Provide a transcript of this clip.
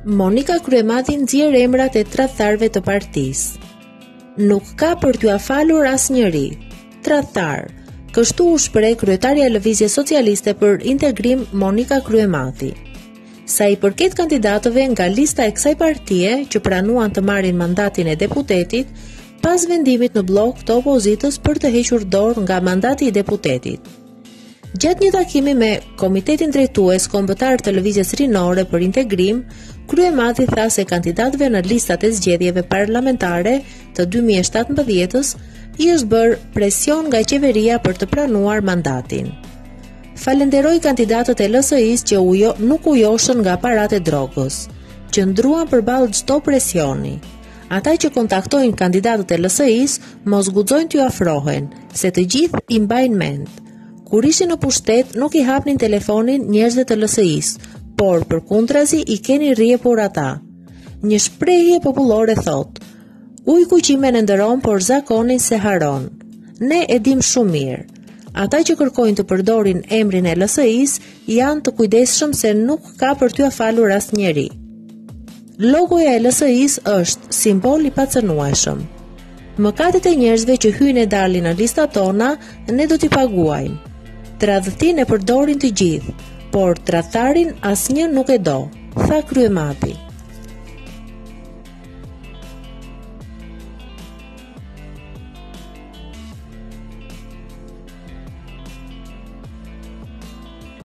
Monika Kryemati nxjerr emrat e tradhtarëve të partisë. Nuk ka për t'ua falur asnjëri. Tradhtar. Kështu u shpreh kryetaria e Lëvizjes Socialiste për Integrim Monika Kryemati. Sa i përket kandidatëve nga lista e kësaj partie që pranuan të marrin mandatin e deputetit, pas vendimit në blok të opozitës për të hequr dorë nga mandati i deputetit. Gjatë një takimi me Komitetin Drejtues Kombëtar të Lëvizjes Rinore për Integrim, Kryemati tha se kandidatëve në listat e zgjedhjeve parlamentare të 2017-s i është bërë presion nga qeveria për të pranuar mandatin. Falenderoi kandidatët e LSI-s që nuk u joshën nga paratë e drogës, që ndruan përballë çdo presioni. Ata që kontaktojnë kandidatët e LSI-s mos guxojnë t'ju afrohen, se të gjithë i mbajnë mend. Kur ishin në pushtet, nuk i hapnin telefonin njerëzve të LSI-s, por përkundrazi i keni rrjepur ata. Një shprehje popullore thot: ujku qimen e ndëron, por zakonin se haron. Ne e dim shumë mirë. Ata që kërkojnë të përdorin emrin e LSI-s janë të kujdesshëm se nuk ka për t'ua falur asnjëri. Logoja e LSI-s është simbol i pacënueshëm. Mëkatet e njerëzve që hyjnë e dalin në listat tona, ne do t'i paguajmë. Tradhtin e përdorin të gjithë, por tradhtarin asnjë nuk e do, tha Kryemati.